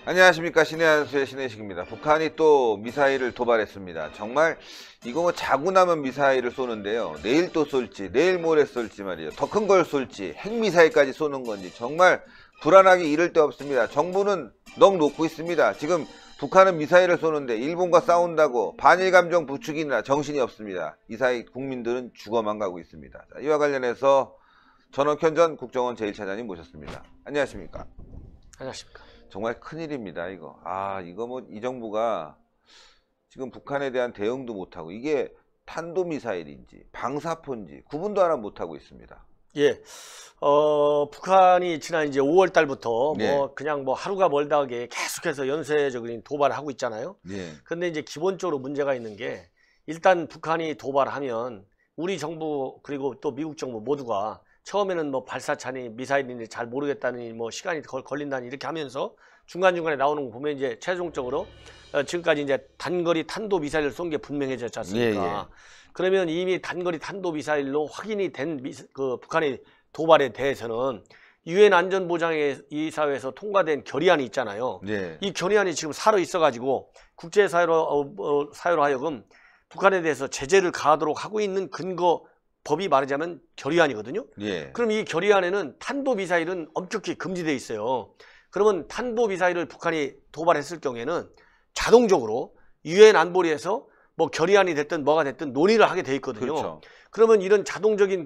안녕하십니까. 신의 한수의 신의식입니다. 북한이 또 미사일을 도발했습니다. 정말 이거 뭐 자고 나면 미사일을 쏘는데요. 내일 또 쏠지 내일 모레 쏠지 말이죠. 더 큰 걸 쏠지 핵미사일까지 쏘는 건지 정말 불안하기 이를 데 없습니다. 정부는 넋 놓고 있습니다. 지금 북한은 미사일을 쏘는데 일본과 싸운다고 반일 감정 부추기느라 정신이 없습니다. 이 사이 국민들은 죽어만 가고 있습니다. 자, 이와 관련해서 전원현 전 국정원 제1차장님 모셨습니다. 안녕하십니까. 안녕하십니까. 정말 큰일입니다, 이거. 이거 뭐, 이 정부가 지금 북한에 대한 대응도 못하고, 이게 탄도미사일인지, 방사포인지, 구분도 하나 못하고 있습니다. 예. 북한이 지난 이제 5월 달부터 네. 그냥 하루가 멀다하게 계속해서 연쇄적인 도발을 하고 있잖아요. 네. 근데 이제 기본적으로 문제가 있는 게 일단 북한이 도발하면 우리 정부 그리고 또 미국 정부 모두가 처음에는 발사차니 미사일인지 잘 모르겠다니 시간이 걸린다니 이렇게 하면서 중간중간에 나오는 거 보면 이제 최종적으로 지금까지 이제 단거리 탄도 미사일을 쏜 게 분명해졌지 않습니까? 예, 예. 그러면 이미 단거리 탄도 미사일로 확인이 된 북한의 도발에 대해서는 유엔 안전보장이사회에서 통과된 결의안이 있잖아요. 네. 이 결의안이 지금 살아 있어가지고 국제사회로 하여금 북한에 대해서 제재를 가하도록 하고 있는 근거 법이 말하자면 결의안이거든요. 예. 그럼 이 결의안에는 탄도미사일은 엄격히 금지되어 있어요. 그러면 탄도미사일을 북한이 도발했을 경우에는 자동적으로 유엔 안보리에서 결의안이 됐든 뭐가 됐든 논의를 하게 돼 있거든요. 그렇죠. 그러면 이런 자동적인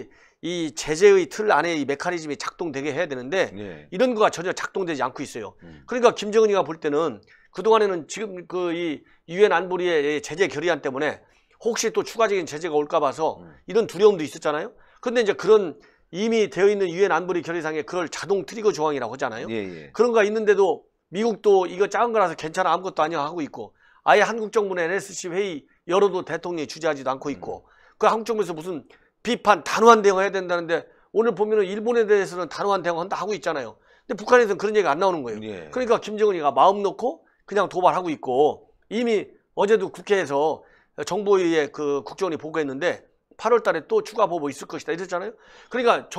이 제재의 틀 안에 이 메커니즘이 작동되게 해야 되는데 예. 이런 거가 전혀 작동되지 않고 있어요. 그러니까 김정은이가 볼 때는 그동안에는 지금 이 유엔 안보리의 제재 결의안 때문에 혹시 또 추가적인 제재가 올까 봐서 이런 두려움도 있었잖아요. 근데 이제 그런 이미 되어 있는 유엔 안보리 결의상에 그걸 자동 트리거 조항이라고 하잖아요. 예, 예. 그런 거 있는데도 미국도 이거 작은 거라서 괜찮아 아무것도 아니야 하고 있고 아예 한국 정부는 NSC 회의 열어도 대통령이 주재하지도 않고 있고 그 한국 정부에서 무슨 비판 단호한 대응해야 된다는데 오늘 보면은 일본에 대해서는 단호한 대응한다 하고 있잖아요. 근데 북한에서는 그런 얘기가 안 나오는 거예요. 예. 그러니까 김정은이가 마음 놓고 그냥 도발하고 있고 이미 어제도 국회에서 정보위에 국정원이 보고했는데 8월 달에 또 추가 보고 있을 것이다 이랬잖아요. 그러니까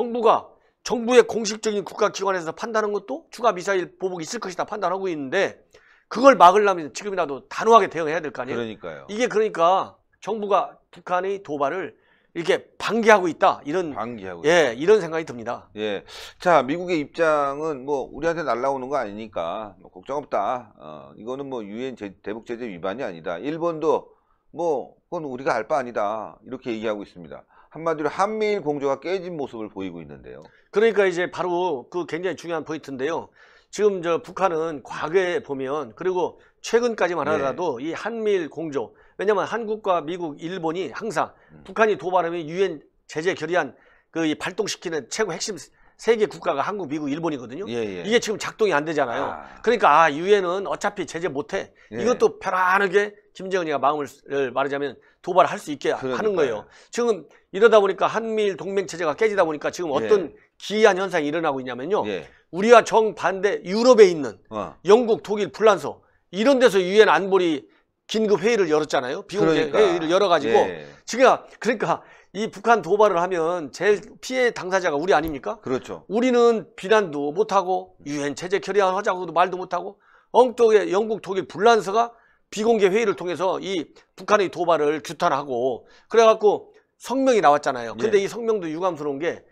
정부의 공식적인 국가기관에서 판단하는 것도 추가 미사일 보복이 있을 것이다 판단하고 있는데 그걸 막으려면 지금이라도 단호하게 대응해야 될 거 아니에요. 그러니까요. 이게 그러니까 정부가 북한의 도발을 이렇게 방기하고 있다 이런 방기하고 이런 생각이 듭니다. 예. 자, 미국의 입장은 우리한테 날라오는 거 아니니까 걱정 없다. 이거는 유엔 대북 제재 위반이 아니다. 일본도 그건 우리가 알 바 아니다. 이렇게 얘기하고 있습니다. 한마디로 한미일 공조가 깨진 모습을 보이고 있는데요. 그러니까 이제 바로 굉장히 중요한 포인트인데요. 지금 북한은 과거에 보면 그리고 최근까지만 하더라도 이 한미일 공조 왜냐면 한국과 미국, 일본이 항상 북한이 도발하면 유엔 제재 결의안 발동시키는 최고 핵심 세 개 국가가 한국, 미국, 일본이거든요. 예. 이게 지금 작동이 안 되잖아요. 그러니까 유엔은 어차피 제재 못해. 예. 이것도 편안하게 김정은이가 마음을 말하자면 도발할 수 있게 하는 거예요. 지금 이러다 보니까 한미일 동맹 체제가 깨지다 보니까 지금 어떤 기이한 현상이 일어나고 있냐면요. 우리와 정반대 유럽에 있는 영국, 독일, 프랑스 이런 데서 유엔 안보리 긴급 회의를 열었잖아요. 비공개 회의를 열어가지고 지금 그러니까 이 북한 도발을 하면 제일 피해 당사자가 우리 아닙니까? 그렇죠. 우리는 비난도 못하고 유엔 제재 결의안 하자고도 말도 못하고 엉뚱하게 영국, 독일, 프랑스가 비공개 회의를 통해서 이 북한의 도발을 규탄하고 그래갖고 성명이 나왔잖아요. 근데 이 성명도 유감스러운 게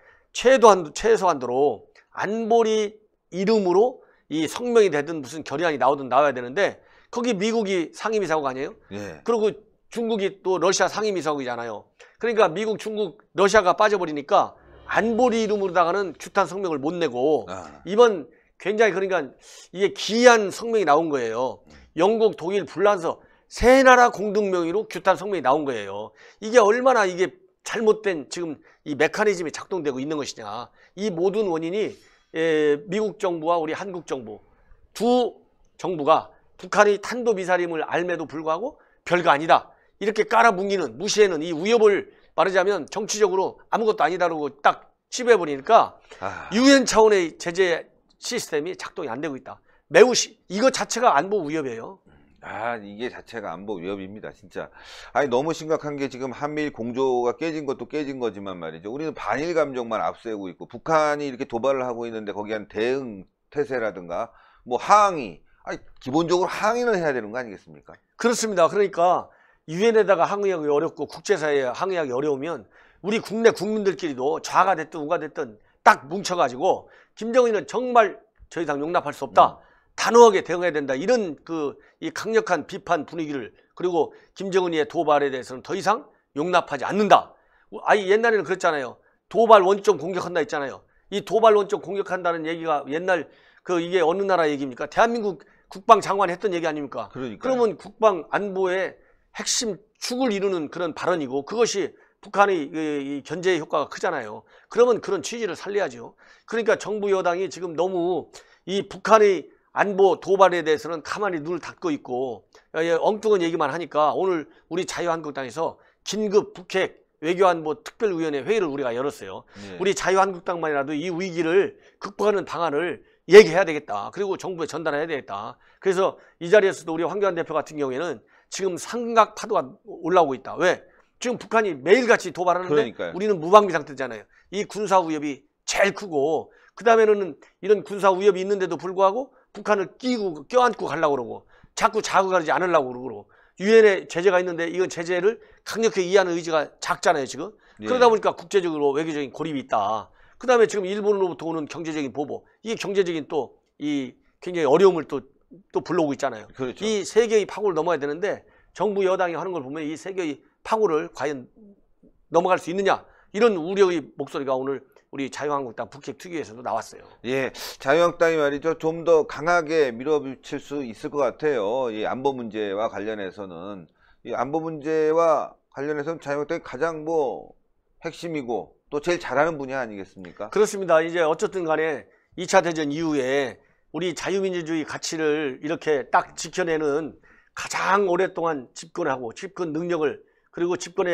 최소한도로 안보리 이름으로 이 성명이 되든 무슨 결의안이 나오든 나와야 되는데 거기 미국이 상임이사국 아니에요? 그리고 중국이 또 러시아 상임이사국이잖아요. 그러니까 미국, 중국, 러시아가 빠져버리니까 안보리 이름으로다가는 규탄 성명을 못 내고 이번 굉장히 그러니까 이게 기이한 성명이 나온 거예요. 영국, 독일, 프랑스 세 나라 공동 명의로 규탄 성명이 나온 거예요. 이게 얼마나 이게 잘못된 지금 이 메커니즘이 작동되고 있는 것이냐. 이 모든 원인이 미국 정부와 우리 한국 정부 두 정부가 북한이 탄도미사일임을 알매도 불구하고 별거 아니다. 이렇게 깔아뭉기는 무시하는 이 위협을 말하자면 정치적으로 아무것도 아니다라고 딱 치부해버리니까 유엔 차원의 제재 시스템이 작동이 안 되고 있다. 매우 이거 자체가 안보 위협이에요. 이게 자체가 안보 위협입니다, 진짜. 너무 심각한 게 지금 한미일 공조가 깨진 것도 깨진 거지만 말이죠. 우리는 반일 감정만 앞세우고 있고 북한이 이렇게 도발을 하고 있는데 거기에 대응 태세라든가 항의 아니, 기본적으로 항의는 해야 되는 거 아니겠습니까? 그렇습니다. 그러니까 유엔에다가 항의하기 어렵고 국제사회에 항의하기 어려우면 우리 국내 국민들끼리도 좌가 됐든 우가 됐든 딱 뭉쳐가지고 김정은은 정말 더 이상 용납할 수 없다. 단호하게 대응해야 된다. 이런 이 강력한 비판 분위기를, 그리고 김정은의 도발에 대해서는 더 이상 용납하지 않는다. 아니 옛날에는 그랬잖아요. 도발 원점 공격한다 했잖아요. 이 도발 원점 공격한다는 얘기가 옛날 이게 어느 나라 얘기입니까? 대한민국 국방장관이 했던 얘기 아닙니까? 그러니까요. 그러면 국방 안보의 핵심 축을 이루는 그런 발언이고, 그것이 북한의 이 견제 효과가 크잖아요. 그러면 그런 취지를 살려야죠. 그러니까 정부 여당이 지금 너무 이 북한의 안보 도발에 대해서는 가만히 눈을 닫고 있고 엉뚱한 얘기만 하니까, 오늘 우리 자유한국당에서 긴급 북핵 외교안보 특별위원회 회의를 우리가 열었어요. 네. 우리 자유한국당만이라도 이 위기를 극복하는 방안을 얘기해야 되겠다. 그리고 정부에 전달해야 되겠다. 그래서 이 자리에서도 우리 황교안 대표 같은 경우에는 지금 삼각 파도가 올라오고 있다. 왜? 지금 북한이 매일같이 도발하는데 그러니까요. 우리는 무방비 상태잖아요. 이 군사 위협이 제일 크고, 그 다음에는 이런 군사 위협이 있는데도 불구하고 북한을 껴안고 가려고 그러고, 자꾸 자극하지 않으려고 그러고, 유엔에 제재가 있는데 이건 제재를 강력하게 이해하는 의지가 작잖아요 지금. 예. 그러다 보니까 국제적으로 외교적인 고립이 있다. 그 다음에 지금 일본으로부터 오는 경제적인 보복, 이게 경제적인 또 이 굉장히 어려움을 또 불러오고 있잖아요. 그렇죠. 이 세계의 파고를 넘어야 되는데 정부 여당이 하는 걸 보면 이 세계의 파고를 과연 넘어갈 수 있느냐, 이런 우려의 목소리가 오늘 우리 자유한국당 북핵 특위에서도 나왔어요. 예, 자유한국당이 말이죠. 좀 더 강하게 밀어붙일 수 있을 것 같아요. 이 안보 문제와 관련해서는. 이 안보 문제와 관련해서는 자유한국당이 가장 핵심이고 또 제일 잘하는 분야 아니겠습니까? 그렇습니다. 이제 어쨌든 간에 2차 대전 이후에 우리 자유민주주의 가치를 이렇게 딱 지켜내는 가장 오랫동안 집권하고 집권 능력을, 그리고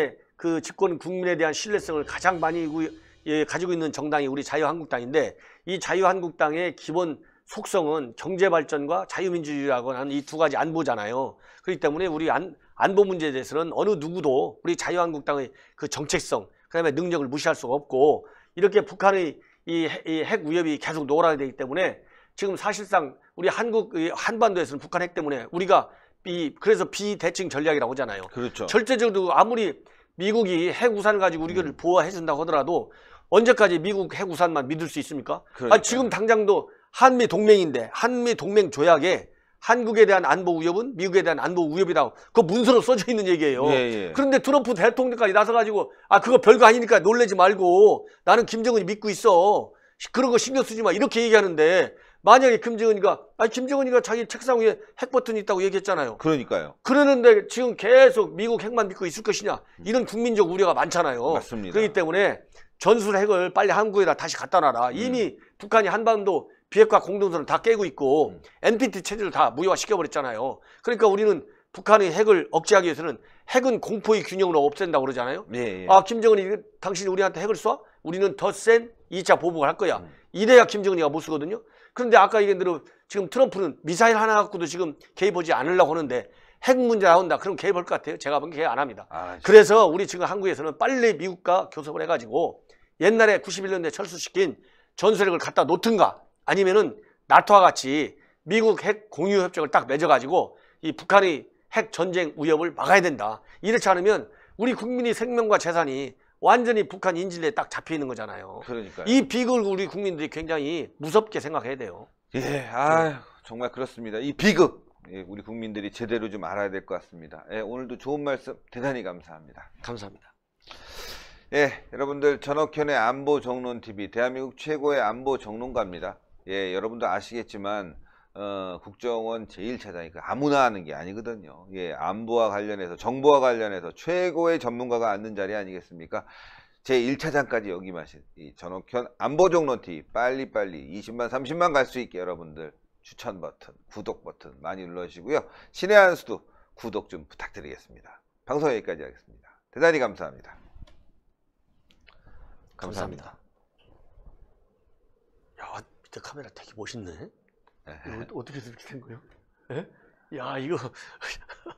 집권 국민에 대한 신뢰성을 가장 많이 가지고 있는 정당이 우리 자유한국당인데, 이 자유한국당의 기본 속성은 경제발전과 자유민주주의라고 하는 이 두 가지 안보잖아요. 그렇기 때문에 우리 안보 문제에 대해서는 어느 누구도 우리 자유한국당의 그 정책성, 그 다음에 능력을 무시할 수가 없고, 이렇게 북한의 이 핵 위협이 계속 노란되기 때문에 지금 사실상 우리 한반도에서는 북한 핵 때문에 우리가 그래서 비대칭 전략이라고 하잖아요. 그렇죠. 절대적으로 아무리 미국이 핵 우산을 가지고 우리를 보호해 준다고 하더라도 언제까지 미국 핵 우산만 믿을 수 있습니까? 그러니까요. 지금 당장도 한미 동맹인데 한미 동맹 조약에 한국에 대한 안보 위협은 미국에 대한 안보 위협이라고 그 문서로 써져 있는 얘기예요. 예. 그런데 트럼프 대통령까지 나서가지고 그거 별거 아니니까 놀라지 말고 나는 김정은이 믿고 있어. 그런 거 신경 쓰지 마. 이렇게 얘기하는데, 만약에 김정은이가 자기 책상 위에 핵 버튼이 있다고 얘기했잖아요. 그러니까요. 그러는데 지금 계속 미국 핵만 믿고 있을 것이냐, 이런 국민적 우려가 많잖아요. 맞습니다. 그렇기 때문에 전술 핵을 빨리 한국에다 다시 갖다 놔라. 이미 북한이 한반도 비핵화 공동선을 다 깨고 있고 NPT 체제를 다 무효화시켜버렸잖아요. 그러니까 우리는 북한의 핵을 억제하기 위해서는 핵은 공포의 균형으로 없앤다고 그러잖아요. 예. 김정은이 당신이 우리한테 핵을 쏴? 우리는 더 센 2차 보복을 할 거야. 이래야 김정은이가 못 쓰거든요. 그런데 아까 얘기한 대로 지금 트럼프는 미사일 하나 갖고도 지금 개입하지 않으려고 하는데, 핵 문제 나온다. 그럼 개입할 것 같아요? 제가 보기엔 개입 안 합니다. 그래서 우리 지금 한국에서는 빨리 미국과 교섭을 해가지고 옛날에 91년도에 철수시킨 전술핵을 갖다 놓든가, 아니면은 나토와 같이 미국 핵 공유 협정을 딱 맺어가지고 이 북한의 핵 전쟁 위협을 막아야 된다. 이렇지 않으면 우리 국민의 생명과 재산이 완전히 북한 인질에 딱 잡혀 있는 거잖아요. 그러니까요. 이 비극을 우리 국민들이 굉장히 무섭게 생각해야 돼요. 예, 정말 그렇습니다. 이 비극, 우리 국민들이 제대로 좀 알아야 될 것 같습니다. 오늘도 좋은 말씀 대단히 감사합니다. 감사합니다. 여러분들, 전옥현의 안보 정론 TV, 대한민국 최고의 안보 정론가입니다. 여러분들 아시겠지만 국정원 제1차장이 아무나 하는 게 아니거든요. 안보와 관련해서, 정보와 관련해서 최고의 전문가가 앉는 자리 아니겠습니까? 제1차장까지 역임하신 이 전옥현 안보정론TV, 빨리빨리 20만 30만 갈 수 있게 여러분들 추천 버튼, 구독 버튼 많이 눌러주시고요. 신의 한 수도 구독 좀 부탁드리겠습니다. 방송 여기까지 하겠습니다. 대단히 감사합니다. 감사합니다. 야, 밑에 카메라 되게 멋있네. 이거 어떻게 이렇게 된 거예요? 야, 이거